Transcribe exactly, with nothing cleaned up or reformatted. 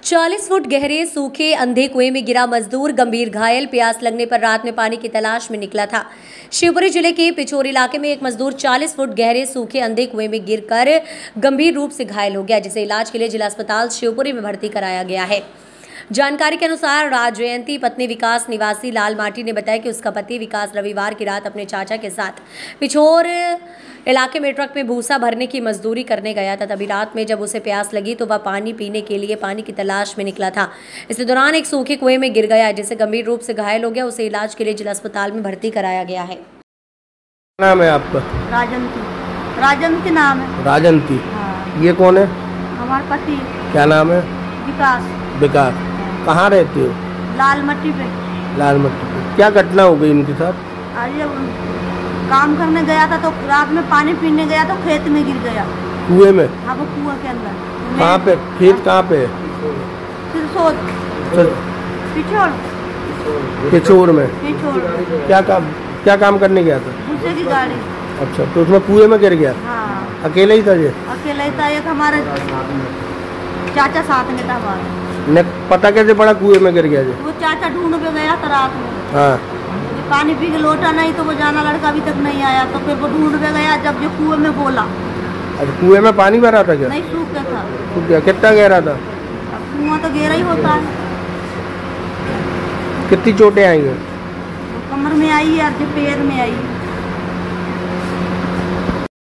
चालीस फुट गहरे सूखे अंधे कुएं में गिरा मजदूर गंभीर घायल। प्यास लगने पर रात में पानी की तलाश में निकला था। शिवपुरी जिले के पिछोर इलाके में एक मजदूर चालीस फुट गहरे सूखे अंधे कुएं में गिरकर गंभीर रूप से घायल हो गया, जिसे इलाज के लिए जिला अस्पताल शिवपुरी में भर्ती कराया गया है। जानकारी के अनुसार राजयंती पत्नी विकास निवासी लाल माटी ने बताया कि उसका पति विकास रविवार की रात अपने चाचा के साथ पिछोर इलाके में ट्रक में भूसा भरने की मजदूरी करने गया था। तभी रात में जब उसे प्यास लगी तो वह पानी पीने के लिए पानी की तलाश में निकला था। इसी दौरान एक सूखे कुएं में गिर गया, जिससे गंभीर रूप से घायल हो गया। उसे इलाज के लिए जिला अस्पताल में भर्ती कराया गया है। नाम है आपका? राजंती। राजंती नाम है। राजंती। हाँ। ये कौन है? हमारे पति। क्या नाम है? विकास। विकास। कहाँ रहती हो? लाल मट्टी पे। लाल मट्टी पे। क्या घटना हो गई इनके साथ? आज काम करने गया था तो रात में पानी पीने गया तो खेत में गिर गया। कुएं में? हाँ, वो कुएं के अंदर। कहाँ पे? खेत कहाँ पे है? पिछोर। पिछोर में? पिछोर। क्या काम क्या काम करने गया था? भूसे की गाड़ी। अच्छा, तो उसमें कुएं में गिर गया? हाँ। अकेले ही था ये? अकेले ही था। एक हमारे चाचा साथ में था हमारे। ने पता कैसे पड़ा कुएं में गिर गया जी? वो चाचा ढूंढ पे गया था रात में। हाँ। पानी पी के लौटा नहीं तो वो जाना लड़का अभी तक नहीं आया, तो फिर वो ढूंढ पे गया। जब जो कुएं में बोला। अच्छा, कुएं में पानी भरा था क्या? नहीं, सूख गया था। सूख गया। कितना गहरा था? कुआं तो गहरा ही होता है। कितनी चोटें आई हैं? कमर में आई है, पैर में आई।